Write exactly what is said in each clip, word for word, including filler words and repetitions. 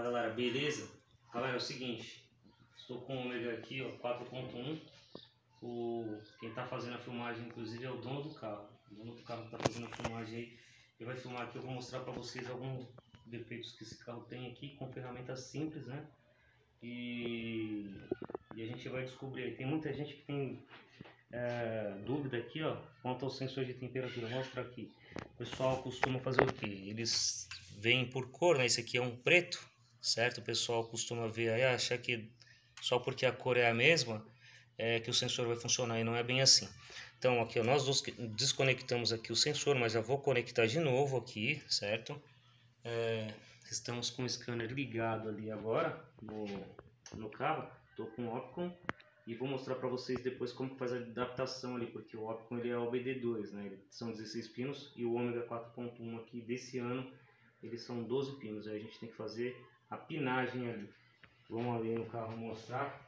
galera, beleza? Galera, é o seguinte, estou com o Ômega aqui, ó, quatro ponto um. O, quem está fazendo a filmagem, inclusive, é o dono do carro. O dono do carro está fazendo a filmagem aí. Ele vai filmar aqui, eu vou mostrar para vocês alguns defeitos que esse carro tem aqui, com ferramentas simples, né? E, e a gente vai descobrir aí. Tem muita gente que tem é, dúvida aqui, ó, quanto ao sensor de temperatura. Vou mostrar aqui. O pessoal costuma fazer o que? Eles veem por cor, né? Esse aqui é um preto, certo? O pessoal costuma ver aí, achar que só porque a cor é a mesma é que o sensor vai funcionar, e não é bem assim. Então aqui, ó, nós desconectamos aqui o sensor, mas já vou conectar de novo aqui, certo? É, estamos com o scanner ligado ali agora no, no carro. Estou com o Opcon e vou mostrar para vocês depois como faz a adaptação ali, porque o Opcon ele é o B D dois, né? Ele, são dezesseis pinos, e o Ômega quatro ponto um aqui desse ano eles são doze pinos. Aí a gente tem que fazer a pinagem ali. Vamos ali no carro mostrar.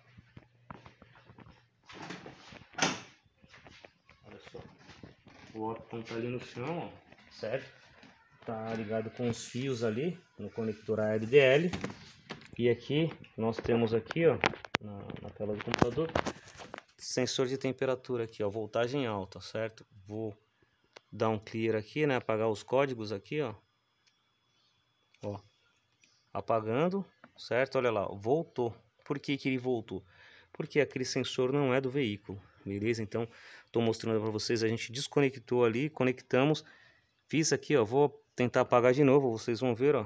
Olha só, o Opcon tá ali no chão, ó, certo? Tá ligado com os fios ali no conector A L D L. E aqui nós temos aqui, ó, na, na tela do computador, sensor de temperatura aqui, ó, voltagem alta, certo? Vou dar um clear aqui, né, apagar os códigos aqui, ó. Ó, apagando, certo? Olha lá, voltou. Por que que ele voltou? Porque aquele sensor não é do veículo, beleza? Então, tô mostrando para vocês, a gente desconectou ali, conectamos, fiz aqui, ó, vou tentar apagar de novo, vocês vão ver, ó.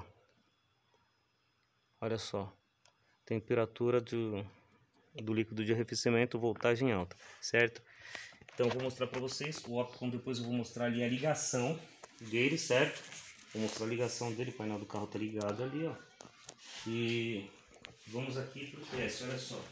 Olha só, temperatura do, do líquido de arrefecimento, voltagem alta, certo? Então vou mostrar para vocês o Opcon, depois eu vou mostrar ali a ligação dele, certo? Vou mostrar a ligação dele, o painel do carro tá ligado ali, ó. E vamos aqui pro teste, olha só.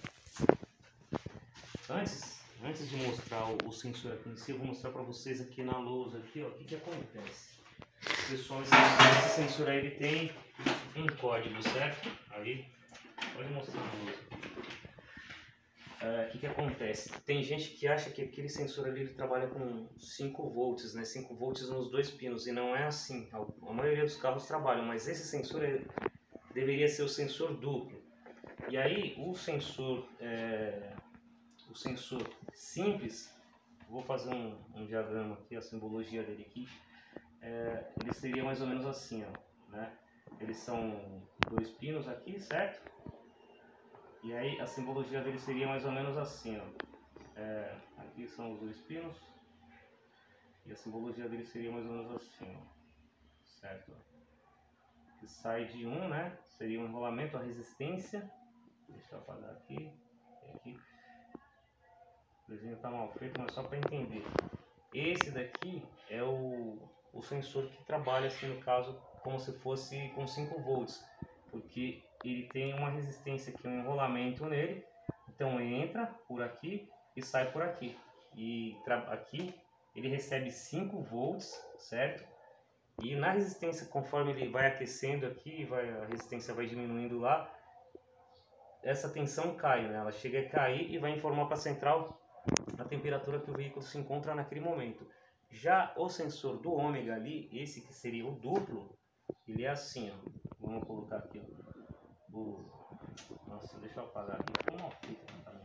Antes, antes de mostrar o, o sensor aqui em si, eu vou mostrar para vocês aqui na lousa aqui, ó, o que que acontece. Pessoal, esse, esse sensor aí ele tem um código, certo? Ali, pode mostrar na lousa. O uh, que que acontece? Tem gente que acha que aquele sensor ali ele trabalha com cinco volts, né? cinco volts nos dois pinos, e não é assim. A, a maioria dos carros trabalham, mas esse sensor ele, deveria ser o sensor duplo. E aí o sensor, é, o sensor simples, vou fazer um, um diagrama aqui, a simbologia dele aqui, é, ele seria mais ou menos assim, ó, né? Eles são dois pinos aqui, certo? E aí a simbologia dele seria mais ou menos assim, ó. É, aqui são os dois pinos. E a simbologia dele seria mais ou menos assim, ó. Certo? Que sai de um, né? Seria um enrolamento, a resistência. Deixa eu apagar aqui. aqui. O desenho tá mal feito, mas só para entender. Esse daqui é o, o sensor que trabalha, assim, no caso, como se fosse com cinco volts. Porque ele tem uma resistência aqui, um enrolamento nele. Então entra por aqui e sai por aqui. E aqui ele recebe cinco volts, certo? E na resistência, conforme ele vai aquecendo aqui, vai, a resistência vai diminuindo lá, essa tensão cai, né? Ela chega a cair e vai informar para a central a temperatura que o veículo se encontra naquele momento. Já o sensor do Ômega ali, esse que seria o duplo, ele é assim, ó. Vamos colocar aqui, ó. O... Nossa, deixa eu apagar aqui. Ficou mal feito,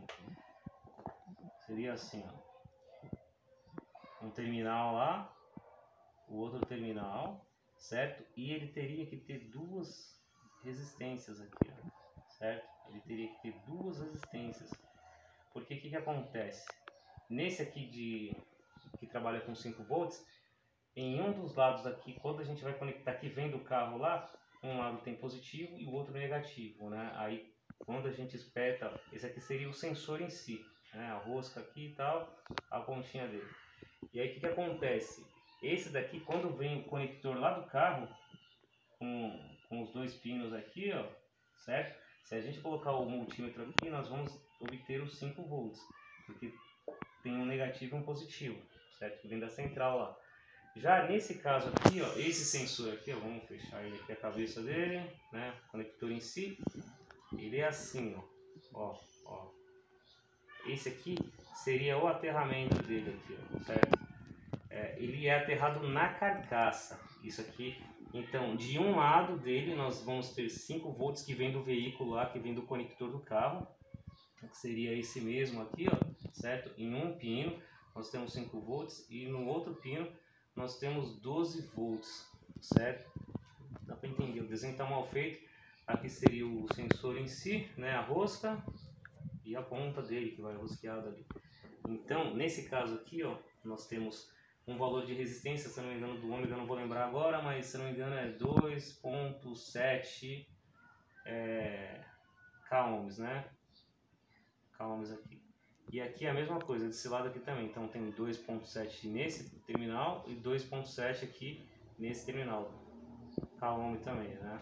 seria assim, ó. Um terminal lá, o outro terminal, certo? E ele teria que ter duas resistências aqui, ó, certo? Ele teria que ter duas resistências. Porque o que que acontece? Nesse aqui de que trabalha com cinco volts, em um dos lados aqui, quando a gente vai conectar aqui, vem do carro lá, um lado tem positivo e o outro negativo, né? Aí quando a gente espeta, esse aqui seria o sensor em si, né? A rosca aqui e tal, a pontinha dele. E aí o que que acontece? Esse daqui, quando vem o conector lá do carro, com, com os dois pinos aqui, ó, certo? Se a gente colocar o multímetro aqui, nós vamos obter os cinco volts, porque tem um negativo e um positivo, certo? Que vem da central lá. Já nesse caso aqui, ó, esse sensor aqui, ó, vamos fechar ele aqui, a cabeça dele, né? O conector em si, ele é assim, ó, ó, ó. Esse aqui seria o aterramento dele aqui, ó, certo? É, ele é aterrado na carcaça. Isso aqui Então, de um lado dele, nós vamos ter cinco volts que vem do veículo lá, que vem do conector do carro, que seria esse mesmo aqui, ó, certo? Em um pino, nós temos cinco volts e no outro pino, nós temos doze volts, certo? Dá para entender, o desenho está mal feito. Aqui seria o sensor em si, né, a rosca e a ponta dele que vai rosqueada ali. Então, nesse caso aqui, ó, nós temos um valor de resistência, se não me engano, do ômega, eu não vou lembrar agora, mas se não me engano é dois ponto sete é, K ohms, né? K ohms aqui. E aqui é a mesma coisa, desse lado aqui também. Então tem dois ponto sete nesse terminal e dois ponto sete aqui nesse terminal. K ohm também, né?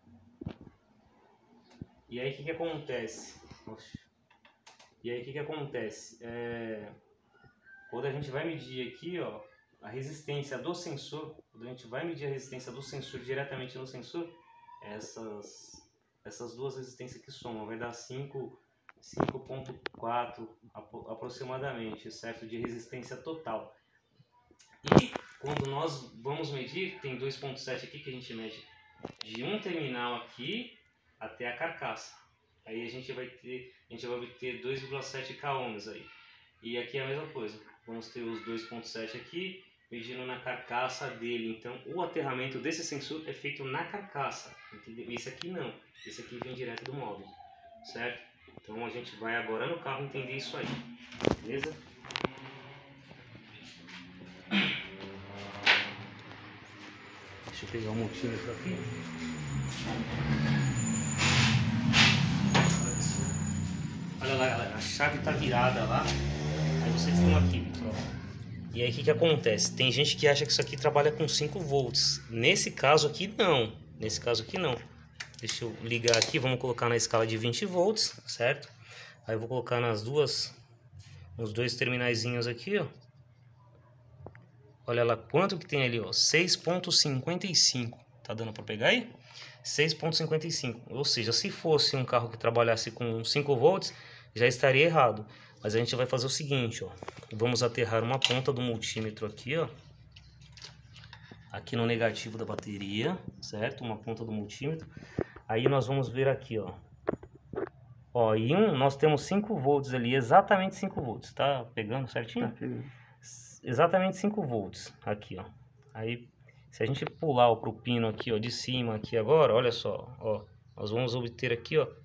E aí o que que acontece? Oxe. E aí o que que acontece? É... Quando a gente vai medir aqui, ó, a resistência do sensor, quando a gente vai medir a resistência do sensor diretamente no sensor, essas, essas duas resistências que somam, vai dar cinco ponto quatro aproximadamente, certo? De resistência total. E quando nós vamos medir, tem dois ponto sete aqui que a gente mede de um terminal aqui até a carcaça. Aí a gente vai ter, a gente vai obter dois vírgula sete K ohms aí. E aqui é a mesma coisa. Vamos ter os dois ponto sete aqui, medindo na carcaça dele. Então, o aterramento desse sensor é feito na carcaça. Entendeu? Esse aqui não. Esse aqui vem direto do módulo, certo? Então, a gente vai agora no carro entender isso aí. Beleza? Deixa eu pegar o multímetro aqui. Olha lá, galera. A chave está virada lá. Aí vocês estão aqui, pessoal. E aí o que que acontece? Tem gente que acha que isso aqui trabalha com cinco volts. Nesse caso aqui não. Nesse caso aqui não. Deixa eu ligar aqui, vamos colocar na escala de vinte volts, certo? Aí eu vou colocar nas duas, nos dois terminaizinhos aqui, ó. Olha lá quanto que tem ali, ó, seis ponto cinquenta e cinco. Tá dando para pegar aí? seis ponto cinquenta e cinco. Ou seja, se fosse um carro que trabalhasse com cinco volts, já estaria errado. Mas a gente vai fazer o seguinte, ó. Vamos aterrar uma ponta do multímetro aqui, ó. Aqui no negativo da bateria, certo? Uma ponta do multímetro. Aí nós vamos ver aqui, ó. Ó, em um nós temos cinco volts ali, exatamente cinco volts. Tá pegando certinho? Tá pegando. Exatamente cinco volts aqui, ó. Aí se a gente pular para o pino aqui, ó, de cima aqui agora, olha só, ó, nós vamos obter aqui, ó,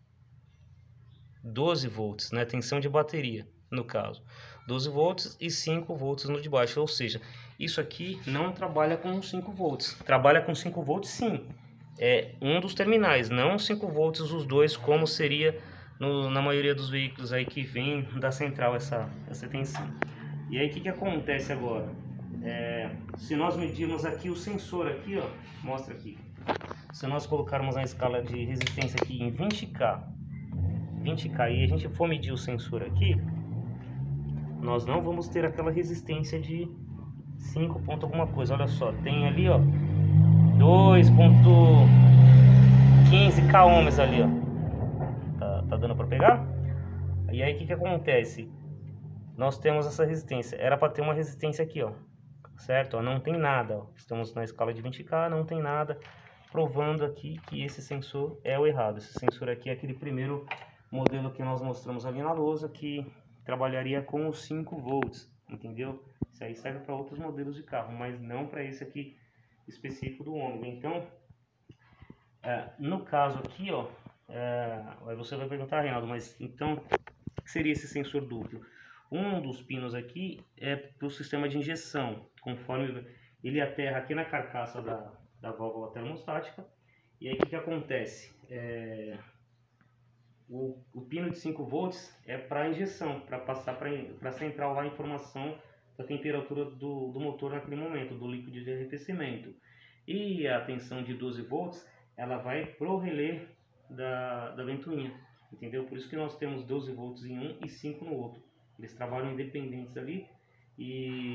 doze volts, né, tensão de bateria, no caso, doze volts e cinco volts no de baixo, ou seja, isso aqui não trabalha com cinco volts, trabalha com cinco volts sim, é um dos terminais, não cinco volts os dois, como seria no, na maioria dos veículos aí que vem da central essa, essa tensão. E aí o que que acontece agora? É, se nós medirmos aqui o sensor aqui, ó, mostra aqui. Se nós colocarmos a escala de resistência aqui em vinte K, vinte K e a gente for medir o sensor aqui, nós não vamos ter aquela resistência de cinco ponto alguma coisa. Olha só, tem ali, ó, dois ponto quinze K ohms ali, ó. Tá, tá dando para pegar? E aí o que que acontece? Nós temos essa resistência. Era para ter uma resistência aqui, ó. Certo? Ó, não tem nada. Ó. Estamos na escala de vinte K, não tem nada. Provando aqui que esse sensor é o errado. Esse sensor aqui é aquele primeiro modelo que nós mostramos ali na lousa, que trabalharia com os cinco volts. Entendeu? Isso aí serve para outros modelos de carro, mas não para esse aqui específico do ômega. Então, é, no caso aqui, ó, é, aí você vai perguntar, Reinaldo, mas então o que seria esse sensor duplo? Um dos pinos aqui é para o sistema de injeção, conforme ele aterra aqui na carcaça da, da válvula termostática. E aí o que, que acontece? É, o, o pino de cinco volts é para injeção, para passar para a central lá a informação da temperatura do, do motor naquele momento, do líquido de arrefecimento. E a tensão de doze volts, ela vai para o relé da, da ventoinha, entendeu? Por isso que nós temos doze volts em um e cinco no outro. Eles trabalham independentes ali e,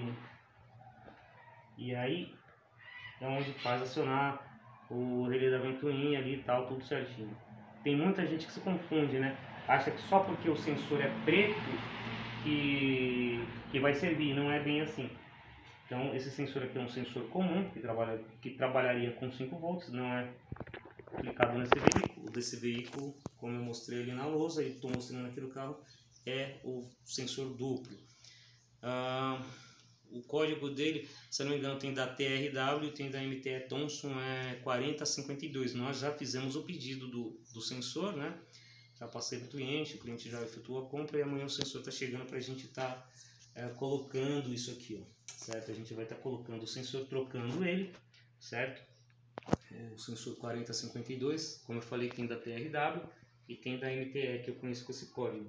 e aí é onde faz acionar o relé da ventoinha ali e tal, tudo certinho. Tem muita gente que se confunde, né? Acha que só porque o sensor é preto que, que vai servir, não é bem assim. Então esse sensor aqui é um sensor comum, que, trabalha, que trabalharia com cinco volts, não é aplicado nesse veículo. O desse veículo, como eu mostrei ali na lousa e estou mostrando aqui no carro, é o sensor duplo. Ah, o código dele, se eu não me engano, tem da T R W e tem da M T E Thomson, é quarenta cinquenta e dois. Nós já fizemos o pedido do, do sensor, né? Já passei para o cliente, o cliente já efetuou a compra e amanhã o sensor está chegando para a gente estar tá, é, colocando isso aqui, ó, certo? A gente vai estar tá colocando o sensor, trocando ele, certo? O sensor quarenta cinquenta e dois, como eu falei, tem da T R W e tem da M T E, que eu conheço com esse código.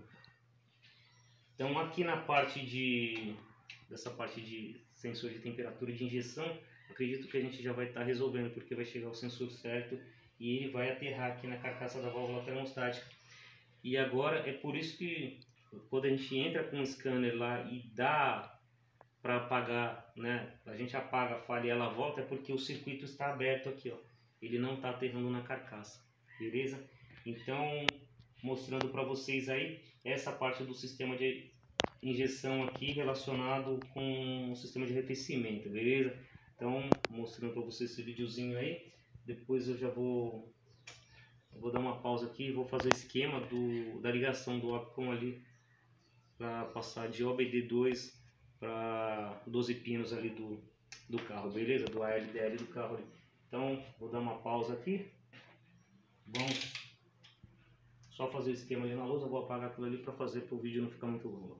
Então aqui na parte de dessa parte de sensor de temperatura de injeção, acredito que a gente já vai estar tá resolvendo, porque vai chegar o sensor certo e ele vai aterrar aqui na carcaça da válvula termostática. E agora é por isso que quando a gente entra com o scanner lá e dá para apagar, né, a gente apaga a falha e ela volta, é porque o circuito está aberto aqui, ó, ele não está aterrando na carcaça, beleza? Então, mostrando para vocês aí essa parte do sistema de injeção aqui relacionado com o sistema de arrefecimento, beleza? Então, mostrando para vocês esse videozinho aí, depois eu já vou eu vou dar uma pausa aqui e vou fazer o esquema do, da ligação do Opcon ali para passar de O B D dois para doze pinos ali do, do carro, beleza? Do A L D L do carro ali. Então, vou dar uma pausa aqui. Vamos só fazer o esquema ali na lousa, vou apagar aquilo ali para fazer para o vídeo não ficar muito longo.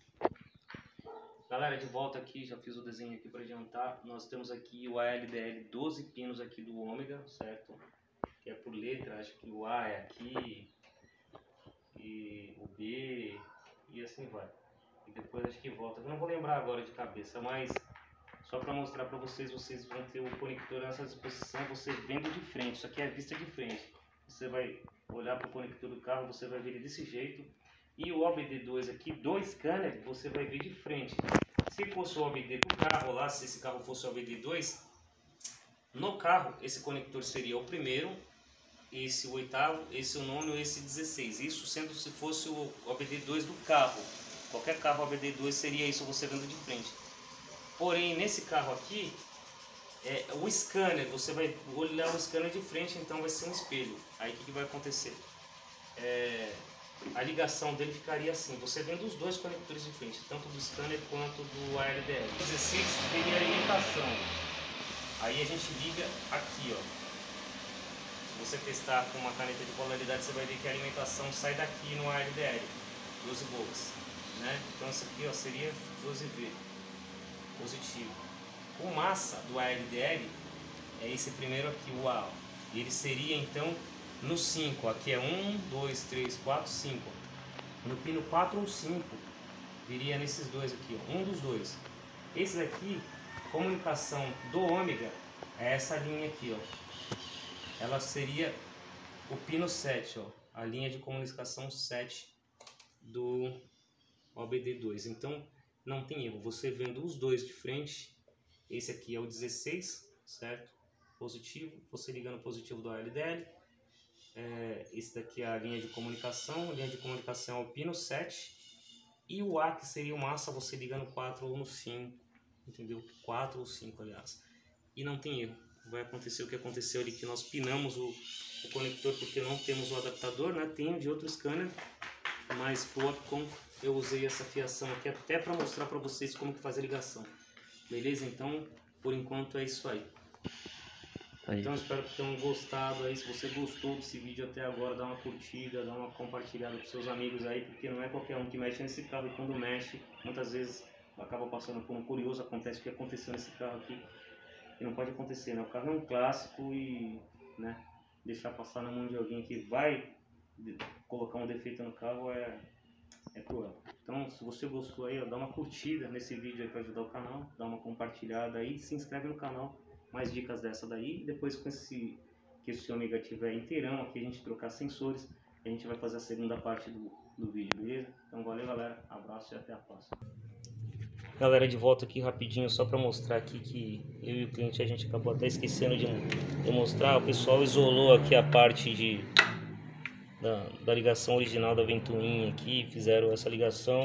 Galera, de volta aqui, já fiz o desenho aqui para adiantar. Nós temos aqui o A L D L doze pinos aqui do ômega, certo? Que é por letra, acho que o A é aqui, e o B, e assim vai. E depois acho que volta. Eu não vou lembrar agora de cabeça, mas só para mostrar para vocês, vocês vão ter o conector nessa disposição, você vendo de frente. Isso aqui é a vista de frente. Você vai olhar para o conector do carro, você vai ver ele desse jeito. E o O B D dois aqui, do scanner, você vai ver de frente. Se fosse o O B D do carro lá, se esse carro fosse o O B D dois, no carro esse conector seria o primeiro, esse o oitavo, esse o nono e esse dezesseis. Isso sendo se fosse o O B D dois do carro. Qualquer carro O B D dois seria isso, você vendo de frente. Porém, nesse carro aqui, é, o scanner, você vai olhar o scanner de frente, então vai ser um espelho. Aí o que, que vai acontecer? É, a ligação dele ficaria assim, você vendo os dois conectores de frente, tanto do scanner quanto do A L D L. O dezesseis teria alimentação. Aí a gente liga aqui, ó. Se você testar com uma caneta de polaridade, você vai ver que a alimentação sai daqui no A L D L, doze volts, né? Então isso aqui, ó, seria doze V, positivo. O massa do A L D L é esse primeiro aqui, o A. Ele seria então no cinco, aqui é um, dois, três, quatro, cinco. No pino quatro ou cinco, viria nesses dois aqui, ó, um dos dois. Esse aqui, comunicação do ômega, é essa linha aqui, ó. Ela seria o pino sete, ó, a linha de comunicação sete do O B D dois. Então não tem erro, você vendo os dois de frente, esse aqui é o dezesseis, certo? Positivo, você ligando o positivo do A L D L. É, esse daqui é a linha de comunicação, a linha de comunicação é o pino sete. E o A, que seria o massa, você liga no quatro ou no cinco, entendeu? quatro ou cinco, aliás. E não tem erro. Vai acontecer o que aconteceu ali, que nós pinamos o, o conector porque não temos o adaptador, né? Tem de outro scanner, mas pro Opcon eu usei essa fiação aqui até para mostrar para vocês como que faz a ligação. Beleza? Então, por enquanto é isso aí. Aí. Então espero que tenham gostado aí. Se você gostou desse vídeo até agora, dá uma curtida, dá uma compartilhada com seus amigos aí, porque não é qualquer um que mexe nesse carro, e quando mexe, muitas vezes acaba passando por um curioso. Acontece o que aconteceu nesse carro aqui. E não pode acontecer, né? O carro é um clássico e, né, deixar passar na mão de alguém que vai colocar um defeito no carro é, é cruel. Então, se você gostou aí, ó, dá uma curtida nesse vídeo aí para ajudar o canal, dá uma compartilhada aí, se inscreve no canal, mais dicas dessa daí. E depois, com esse, que esse ômega tiver inteirão aqui, a gente trocar sensores, a gente vai fazer a segunda parte do, do vídeo, beleza? Então, valeu, galera, abraço e até a próxima. Galera, de volta aqui rapidinho, só para mostrar aqui que eu e o cliente, a gente acabou até esquecendo de, de mostrar. O pessoal isolou aqui a parte de, da, da ligação original da ventoinha aqui, fizeram essa ligação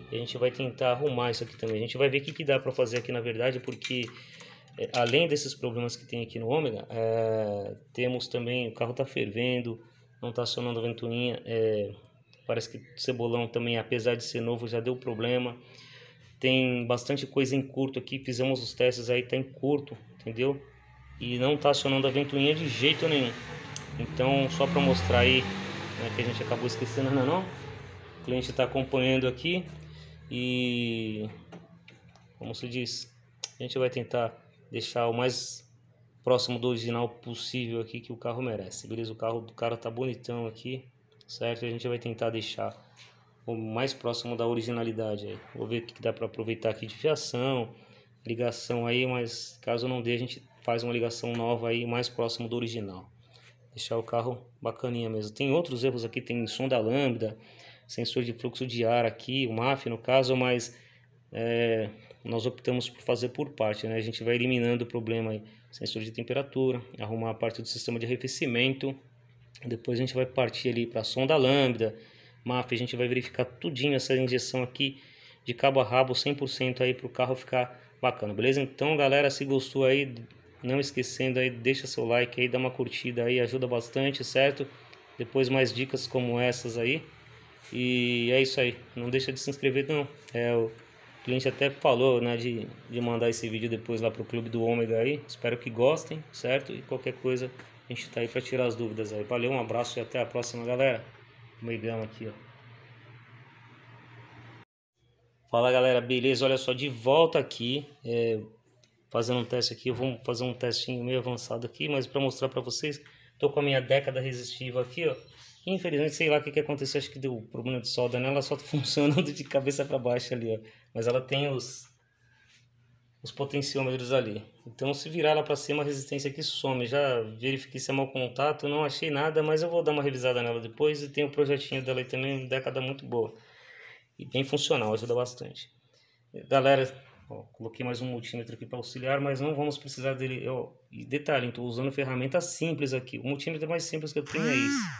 e a gente vai tentar arrumar isso aqui também. A gente vai ver o que, que dá para fazer aqui na verdade, porque é, além desses problemas que tem aqui no Ômega, é, temos também, o carro tá fervendo, não tá acionando a ventoinha, é, parece que o cebolão também, apesar de ser novo, já deu problema. Tem bastante coisa em curto aqui, fizemos os testes aí, tá em curto, entendeu? E não tá acionando a ventoinha de jeito nenhum. Então, só para mostrar aí, né, que a gente acabou esquecendo, não, não. O cliente está acompanhando aqui e, como se diz, a gente vai tentar deixar o mais próximo do original possível aqui que o carro merece, beleza? O carro do cara tá bonitão aqui, certo? A gente vai tentar deixar o mais próximo da originalidade aí. Vou ver o que dá para aproveitar aqui de fiação, ligação aí, mas caso não dê, a gente faz uma ligação nova aí mais próximo do original. Deixar o carro bacaninha mesmo. Tem outros erros aqui, tem sonda lambda, sensor de fluxo de ar aqui, o M A F no caso, mas é, nós optamos por fazer por parte, né? A gente vai eliminando o problema aí, sensor de temperatura, arrumar a parte do sistema de arrefecimento, depois a gente vai partir ali para a sonda lambda, M A F, a gente vai verificar tudinho essa injeção aqui de cabo a rabo cem por cento aí para o carro ficar bacana, beleza? Então galera, se gostou aí, não esquecendo aí, deixa seu like aí, dá uma curtida aí, ajuda bastante, certo? Depois mais dicas como essas aí. E é isso aí, não deixa de se inscrever não. É, o cliente até falou, né, de, de mandar esse vídeo depois lá pro Clube do Ômega aí. Espero que gostem, certo? E qualquer coisa a gente tá aí para tirar as dúvidas aí. Valeu, um abraço e até a próxima, galera. Megão aqui, ó. Fala galera, beleza? Olha só, de volta aqui, é, fazendo um teste aqui. Vamos fazer um testinho meio avançado aqui, mas para mostrar para vocês, tô com a minha década resistiva aqui, ó. Infelizmente, sei lá o que, que aconteceu, acho que deu problema de solda nela, ela só funcionando de cabeça para baixo ali, ó. Mas ela tem os, os potenciômetros ali. Então, se virar lá para cima, a resistência aqui some. Já verifiquei se é mau contato, não achei nada, mas eu vou dar uma revisada nela depois. E tem o projetinho dela aí também, década muito boa. E bem funcional, ajuda bastante. Galera, ó, coloquei mais um multímetro aqui para auxiliar, mas não vamos precisar dele. Ó, e detalhe, estou usando ferramenta simples aqui. O multímetro mais simples que eu tenho é esse.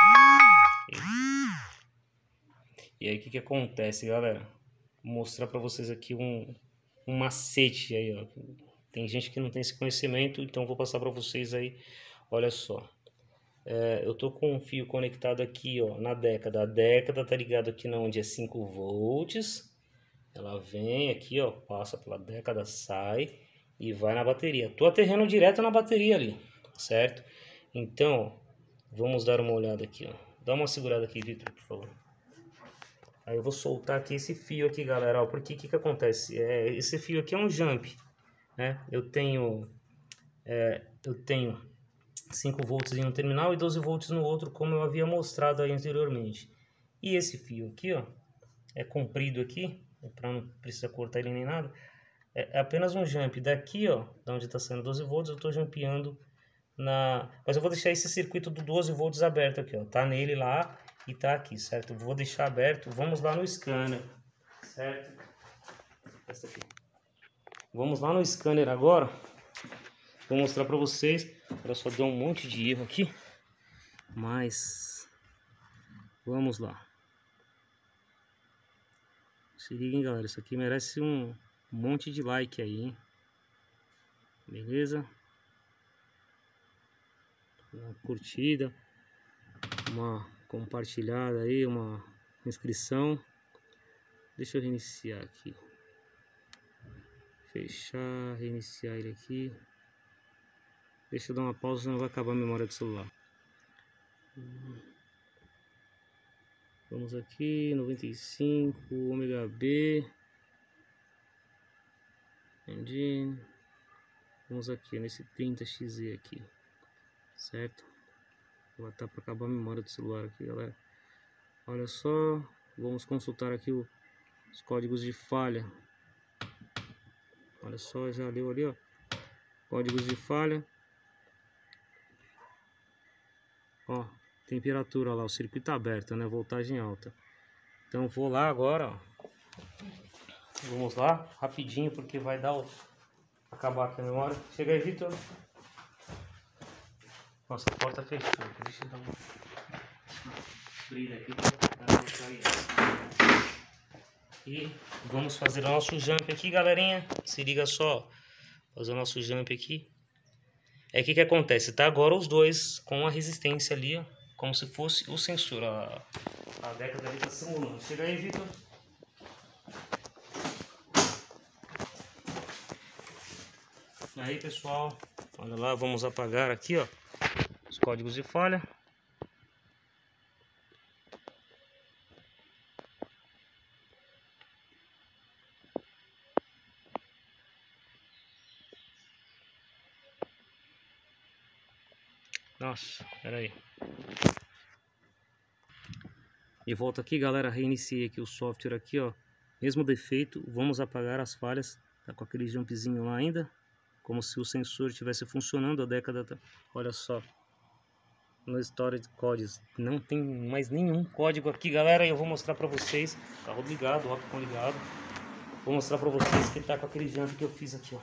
E aí o que, que acontece, galera? Vou mostrar para vocês aqui um, um macete aí, ó. Tem gente que não tem esse conhecimento, então vou passar para vocês aí. Olha só. É, eu tô com um fio conectado aqui, ó, na década. A década tá ligado aqui na onde é cinco volts. Ela vem aqui, ó, passa pela década, sai e vai na bateria. Tô aterrando direto na bateria ali, certo? Então, vamos dar uma olhada aqui, ó. Dá uma segurada aqui, Vitor, por favor. Aí eu vou soltar aqui esse fio aqui, galera, ó, porque o que que acontece? É, esse fio aqui é um jump, né? Eu tenho, é, eu tenho cinco volts em um terminal e doze volts no outro, como eu havia mostrado aí anteriormente. E esse fio aqui, ó, é comprido aqui, para não precisar cortar ele nem nada, é apenas um jump. Daqui, ó, da onde está saindo doze volts, eu estou jumpeando na... Mas eu vou deixar esse circuito do doze volts aberto aqui, ó, tá nele lá e tá aqui, certo? Eu vou deixar aberto, vamos lá no scanner, certo? Essa aqui. Vamos lá no scanner agora. Vou mostrar para vocês. Olha só, deu um monte de erro aqui. Mas vamos lá. Se liguem, galera. Isso aqui merece um monte de like aí, hein? Beleza? Uma curtida, uma compartilhada aí, uma inscrição. Deixa eu reiniciar aqui. Fechar, reiniciar ele aqui. Deixa eu dar uma pausa, senão vai acabar a memória do celular. Vamos aqui, noventa e cinco, ômega B. Engine. Vamos aqui, nesse trinta X Z aqui. Certo? Vai estar para acabar a memória do celular aqui, galera. Olha só, vamos consultar aqui o, os códigos de falha. Olha só, já leu ali, ó. Códigos de falha. Ó, temperatura lá, o circuito aberto, né? Voltagem alta. Então vou lá agora, ó. Vamos lá, rapidinho, porque vai dar o... acabar aqui a memória. Chega aí, Vitor. Nossa, a porta fechou. Deixa eu dar uma brilha aqui para colocar isso. E vamos fazer o nosso jump aqui, galerinha. Se liga só. Fazer o nosso jump aqui. É o que que acontece, tá? Agora os dois com a resistência ali, ó, como se fosse o sensor. A, a década ali tá simulando. Chega aí, Vitor. Aí, pessoal, olha lá, vamos apagar aqui, ó, os códigos de falha. Nossa, pera aí. De volta aqui, galera, reiniciei aqui o software aqui, ó. Mesmo defeito, vamos apagar as falhas. Tá com aquele jumpzinho lá ainda, como se o sensor estivesse funcionando. A década tá... Olha só, no Storage Codes não tem mais nenhum código aqui, galera. E eu vou mostrar pra vocês. Carro ligado, ó, com ligado. Vou mostrar pra vocês que tá com aquele jump que eu fiz aqui, ó.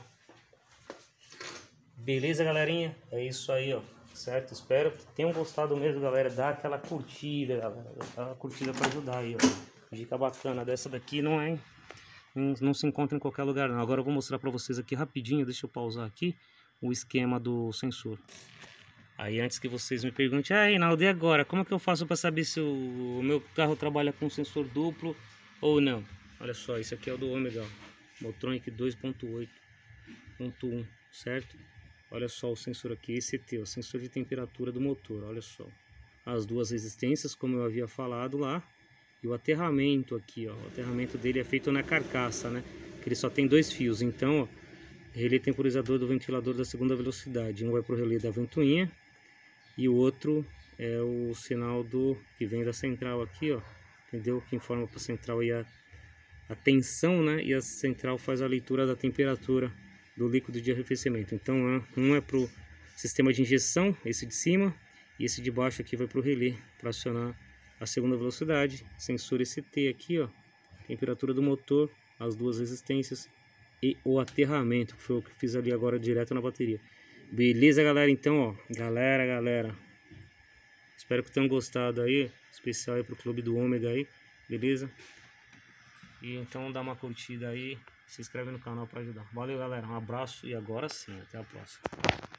Beleza, galerinha? É isso aí, ó. Certo? Espero que tenham gostado mesmo, galera. Dá aquela curtida, galera. Dá aquela curtida pra ajudar aí, ó. Dica bacana dessa daqui não é... Não se encontra em qualquer lugar não. Agora eu vou mostrar pra vocês aqui rapidinho. Deixa eu pausar aqui o esquema do sensor. Aí antes que vocês me perguntem, ah, Reinaldo, e agora? Como é que eu faço para saber se o meu carro trabalha com sensor duplo ou não? Olha só, esse aqui é o do Omega, Motronic dois ponto oito ponto um, certo? Olha só o sensor aqui, esse aqui, o sensor de temperatura do motor, olha só. As duas resistências, como eu havia falado lá. E o aterramento aqui, ó, o aterramento dele é feito na carcaça, né? Que ele só tem dois fios, então, ó, relé temporizador do ventilador da segunda velocidade. Um vai para o relé da ventoinha e o outro é o sinal do que vem da central aqui, ó, entendeu? Que informa para a central aí a, a tensão, né? E a central faz a leitura da temperatura do líquido de arrefecimento. Então, um é para o sistema de injeção, esse de cima, e esse de baixo aqui vai para o relé para acionar a segunda velocidade. Sensor E C T aqui, ó, temperatura do motor, as duas resistências e o aterramento, que foi o que fiz ali agora direto na bateria. Beleza, galera? Então, ó, galera, galera, espero que tenham gostado aí, especial aí pro Clube do Ômega aí, beleza? E então dá uma curtida aí, se inscreve no canal para ajudar. Valeu, galera, um abraço e agora sim, até a próxima.